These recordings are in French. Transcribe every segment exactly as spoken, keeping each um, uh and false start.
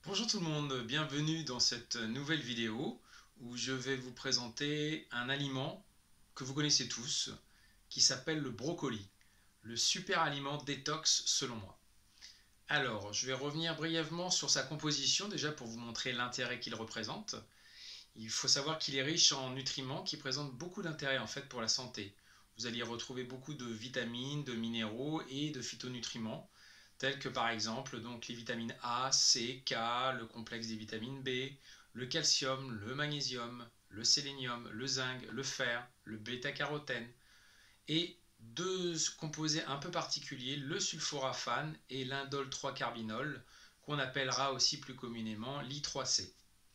Bonjour tout le monde, bienvenue dans cette nouvelle vidéo où je vais vous présenter un aliment que vous connaissez tous qui s'appelle le brocoli, le super aliment détox selon moi. Alors, je vais revenir brièvement sur sa composition déjà pour vous montrer l'intérêt qu'il représente. Il faut savoir qu'il est riche en nutriments qui présentent beaucoup d'intérêt en fait pour la santé. Vous allez y retrouver beaucoup de vitamines, de minéraux et de phytonutriments tels que par exemple donc les vitamines A, C, K, le complexe des vitamines B, le calcium, le magnésium, le sélénium, le zinc, le fer, le bêta-carotène et deux composés un peu particuliers, le sulforaphane et l'indole trois carbinol qu'on appellera aussi plus communément l'I trois C.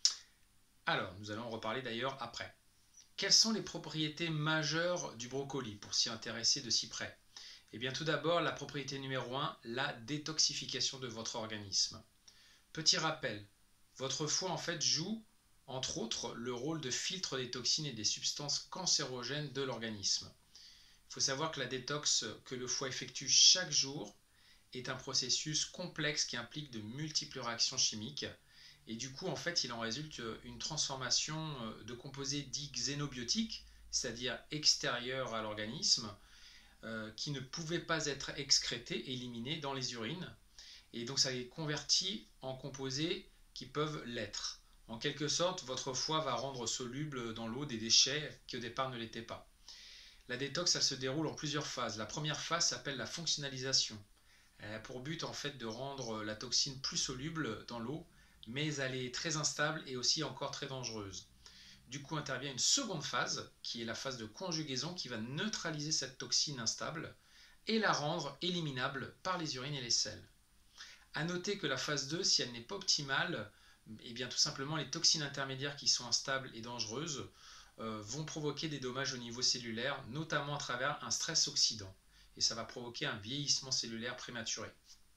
Alors, nous allons en reparler d'ailleurs après. Quelles sont les propriétés majeures du brocoli pour s'y intéresser de si près? Eh bien tout d'abord, la propriété numéro un, la détoxification de votre organisme. Petit rappel, votre foie en fait joue, entre autres, le rôle de filtre des toxines et des substances cancérogènes de l'organisme. Il faut savoir que la détox que le foie effectue chaque jour est un processus complexe qui implique de multiples réactions chimiques. Et du coup, en fait, il en résulte une transformation de composés dits xénobiotiques, c'est-à-dire extérieurs à l'organisme, euh, qui ne pouvaient pas être excrétés, éliminés dans les urines. Et donc ça les convertit en composés qui peuvent l'être. En quelque sorte, votre foie va rendre soluble dans l'eau des déchets qui au départ ne l'étaient pas. La détox, elle se déroule en plusieurs phases. La première phase s'appelle la fonctionnalisation. Elle a pour but en fait de rendre la toxine plus soluble dans l'eau, mais elle est très instable et aussi encore très dangereuse. Du coup intervient une seconde phase, qui est la phase de conjugaison, qui va neutraliser cette toxine instable et la rendre éliminable par les urines et les selles. A noter que la phase deux, si elle n'est pas optimale, eh bien tout simplement les toxines intermédiaires qui sont instables et dangereuses euh, vont provoquer des dommages au niveau cellulaire, notamment à travers un stress oxydant. Et ça va provoquer un vieillissement cellulaire prématuré.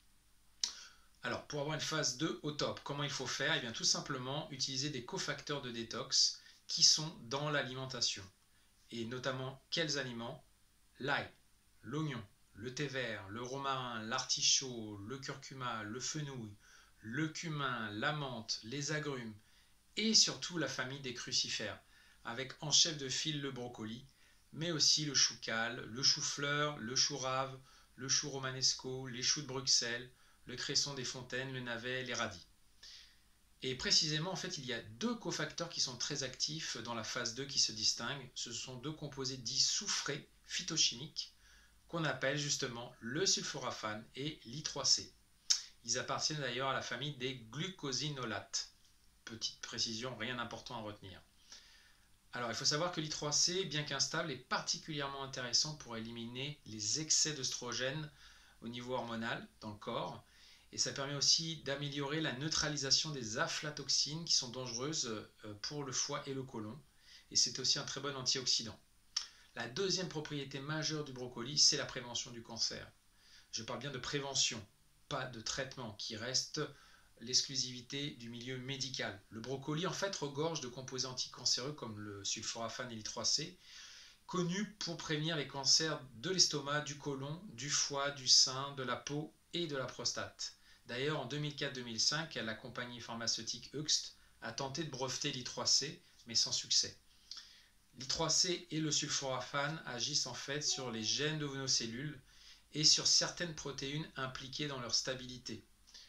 Alors, pour avoir une phase deux au top, comment il faut faire? Eh bien, tout simplement utiliser des cofacteurs de détox qui sont dans l'alimentation. Et notamment, quels aliments? L'ail, l'oignon, le thé vert, le romarin, l'artichaut, le curcuma, le fenouil, le cumin, la menthe, les agrumes et surtout la famille des crucifères, avec en chef de file le brocoli, mais aussi le chou cal, le chou-fleur, le chou rave, le chou romanesco, les choux de Bruxelles, le cresson des fontaines, le navet, les radis. Et précisément, en fait, il y a deux cofacteurs qui sont très actifs dans la phase deux qui se distinguent. Ce sont deux composés dits soufrés, phytochimiques, qu'on appelle justement le sulforaphane et l'I trois C. Ils appartiennent d'ailleurs à la famille des glucosinolates. Petite précision, rien d'important à retenir. Alors, il faut savoir que l'I trois C, bien qu'instable, est particulièrement intéressant pour éliminer les excès d'œstrogènes au niveau hormonal dans le corps. Et ça permet aussi d'améliorer la neutralisation des aflatoxines qui sont dangereuses pour le foie et le côlon. Et c'est aussi un très bon antioxydant. La deuxième propriété majeure du brocoli, c'est la prévention du cancer. Je parle bien de prévention, pas de traitement, qui reste l'exclusivité du milieu médical. Le brocoli, en fait, regorge de composés anticancéreux comme le sulforaphane et l'I trois C, connus pour prévenir les cancers de l'estomac, du côlon, du foie, du sein, de la peau et de la prostate. D'ailleurs, en deux mille quatre deux mille cinq, la compagnie pharmaceutique Hoechst a tenté de breveter l'I trois C, mais sans succès. L'I trois C et le sulforaphane agissent en fait sur les gènes de nos cellules et sur certaines protéines impliquées dans leur stabilité.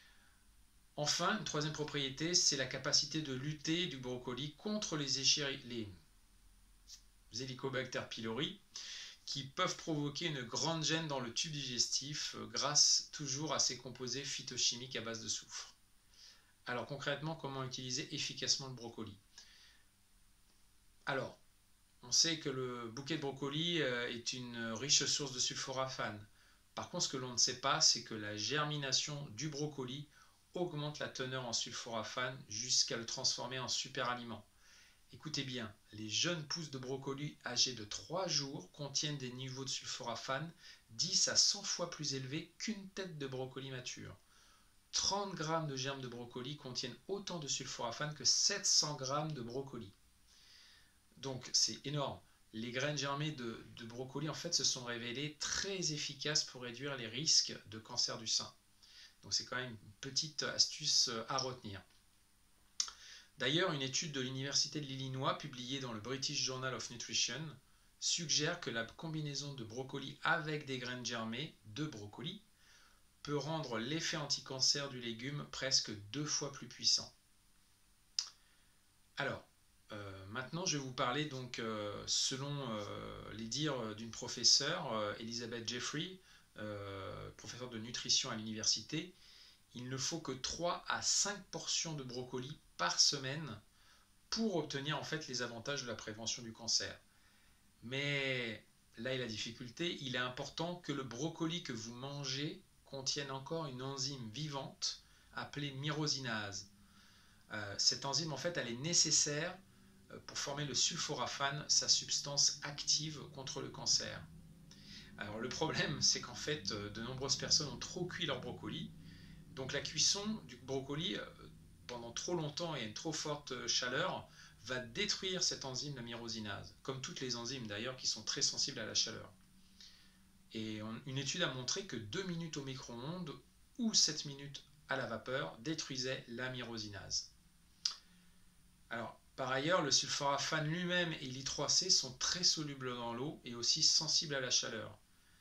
Enfin, une troisième propriété, c'est la capacité de lutter du brocoli contre les, les Helicobacter pylori, qui peuvent provoquer une grande gêne dans le tube digestif grâce toujours à ces composés phytochimiques à base de soufre. Alors concrètement, comment utiliser efficacement le brocoli? Alors, on sait que le bouquet de brocoli est une riche source de sulforaphane. Par contre, ce que l'on ne sait pas, c'est que la germination du brocoli augmente la teneur en sulforaphane jusqu'à le transformer en super aliment. Écoutez bien, les jeunes pousses de brocoli âgées de trois jours contiennent des niveaux de sulforaphane dix à cent fois plus élevés qu'une tête de brocoli mature. trente grammes de germes de brocoli contiennent autant de sulforaphane que sept cents grammes de brocoli. Donc c'est énorme. Les graines germées de, de brocoli en fait se sont révélées très efficaces pour réduire les risques de cancer du sein. Donc c'est quand même une petite astuce à retenir. D'ailleurs, une étude de l'Université de l'Illinois publiée dans le British Journal of Nutrition suggère que la combinaison de brocoli avec des graines germées de brocoli peut rendre l'effet anti-cancer du légume presque deux fois plus puissant. Alors, euh, maintenant je vais vous parler donc euh, selon euh, les dires d'une professeure, euh, Elizabeth Jeffrey, euh, professeure de nutrition à l'université. Il ne faut que trois à cinq portions de brocoli par semaine pour obtenir en fait les avantages de la prévention du cancer. Mais là est la difficulté, il est important que le brocoli que vous mangez contienne encore une enzyme vivante appelée myrosinase. Euh, cette enzyme en fait elle est nécessaire pour former le sulforaphane, sa substance active contre le cancer. Alors le problème c'est qu'en fait de nombreuses personnes ont trop cuit leur brocoli. Donc la cuisson du brocoli euh, pendant trop longtemps et à une trop forte chaleur va détruire cette enzyme, la myrosinase, comme toutes les enzymes d'ailleurs qui sont très sensibles à la chaleur. Et on, une étude a montré que deux minutes au micro-ondes ou sept minutes à la vapeur détruisaient la myrosinase. Alors, par ailleurs, le sulforaphane lui-même et l'I trois C sont très solubles dans l'eau et aussi sensibles à la chaleur.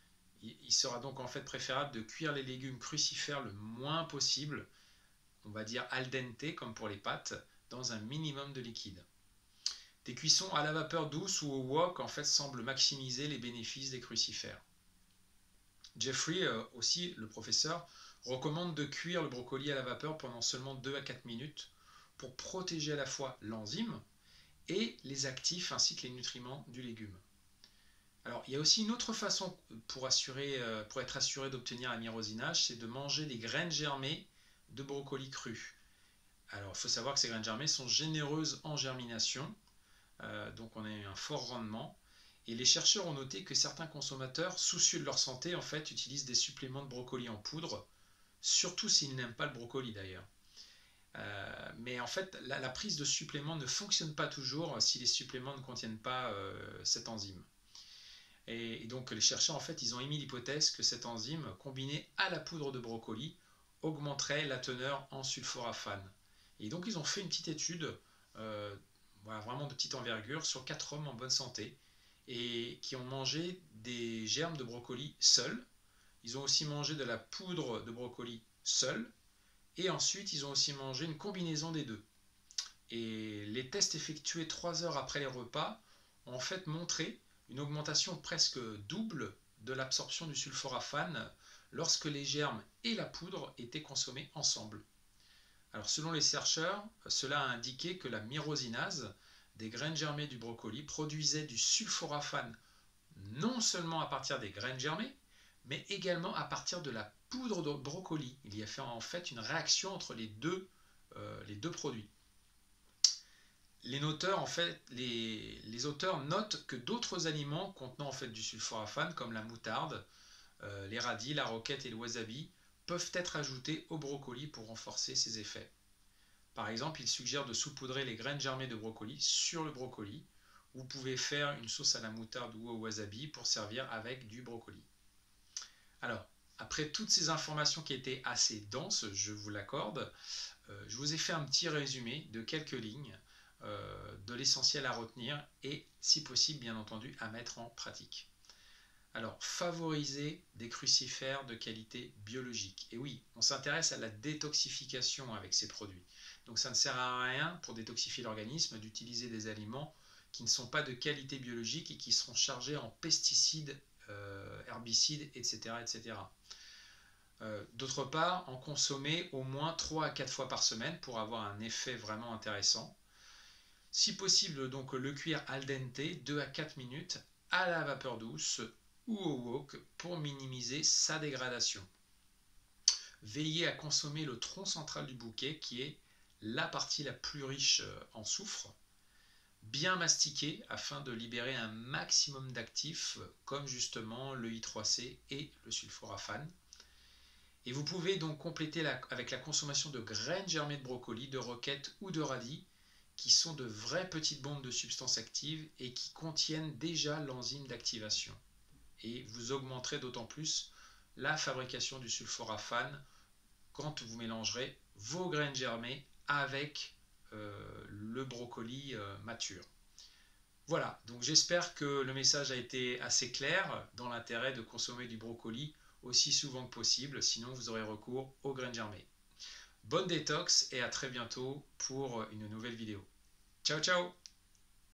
Il sera donc en fait préférable de cuire les légumes crucifères le moins possible, on va dire al dente comme pour les pâtes, dans un minimum de liquide. Des cuissons à la vapeur douce ou au wok en fait semblent maximiser les bénéfices des crucifères. Jeffrey, euh, aussi le professeur, recommande de cuire le brocoli à la vapeur pendant seulement deux à quatre minutes pour protéger à la fois l'enzyme et les actifs ainsi que les nutriments du légume. Alors, il y a aussi une autre façon pour, assurer, pour être assuré d'obtenir la myrosinase, c'est de manger des graines germées de brocoli cru. Alors, il faut savoir que ces graines germées sont généreuses en germination, euh, donc on a un fort rendement. Et les chercheurs ont noté que certains consommateurs, soucieux de leur santé, en fait, utilisent des suppléments de brocoli en poudre, surtout s'ils n'aiment pas le brocoli d'ailleurs. Euh, mais en fait, la, la prise de suppléments ne fonctionne pas toujours si les suppléments ne contiennent pas euh, cette enzyme. Et donc les chercheurs en fait ils ont émis l'hypothèse que cette enzyme combinée à la poudre de brocoli augmenterait la teneur en sulforaphane. Et donc ils ont fait une petite étude, euh, voilà, vraiment de petite envergure, sur quatre hommes en bonne santé et qui ont mangé des germes de brocoli seuls. Ils ont aussi mangé de la poudre de brocoli seule et ensuite ils ont aussi mangé une combinaison des deux. Et les tests effectués trois heures après les repas ont en fait montré une augmentation presque double de l'absorption du sulforaphane lorsque les germes et la poudre étaient consommés ensemble. Alors selon les chercheurs, cela a indiqué que la myrosinase des graines germées du brocoli produisait du sulforaphane non seulement à partir des graines germées, mais également à partir de la poudre de brocoli. Il y a fait en fait une réaction entre les deux, euh, les deux produits. Les auteurs, en fait, les, les auteurs notent que d'autres aliments contenant en fait du sulforaphane, comme la moutarde, euh, les radis, la roquette et le wasabi, peuvent être ajoutés au brocoli pour renforcer ses effets. Par exemple, ils suggèrent de saupoudrer les graines germées de brocoli sur le brocoli. Vous pouvez faire une sauce à la moutarde ou au wasabi pour servir avec du brocoli. Alors, après toutes ces informations qui étaient assez denses, je vous l'accorde, euh, je vous ai fait un petit résumé de quelques lignes euh, de l'essentiel à retenir et, si possible, bien entendu, à mettre en pratique. Alors, favoriser des crucifères de qualité biologique. Et oui, on s'intéresse à la détoxification avec ces produits. Donc, ça ne sert à rien pour détoxifier l'organisme d'utiliser des aliments qui ne sont pas de qualité biologique et qui seront chargés en pesticides, euh, herbicides, et cetera et cetera. Euh, D'autre part, en consommer au moins trois à quatre fois par semaine pour avoir un effet vraiment intéressant. Si possible, donc le cuire al dente deux à quatre minutes à la vapeur douce ou au wok pour minimiser sa dégradation. Veillez à consommer le tronc central du bouquet qui est la partie la plus riche en soufre. Bien mastiquer afin de libérer un maximum d'actifs comme justement le I trois C et le sulforaphane. Et vous pouvez donc compléter la, avec la consommation de graines germées de brocoli, de roquette ou de radis qui sont de vraies petites bombes de substances actives et qui contiennent déjà l'enzyme d'activation. Et vous augmenterez d'autant plus la fabrication du sulforaphane quand vous mélangerez vos graines germées avec euh, le brocoli euh, mature. Voilà, donc j'espère que le message a été assez clair dans l'intérêt de consommer du brocoli aussi souvent que possible, sinon vous aurez recours aux graines germées. Bonne détox et à très bientôt pour une nouvelle vidéo. Ciao ciao!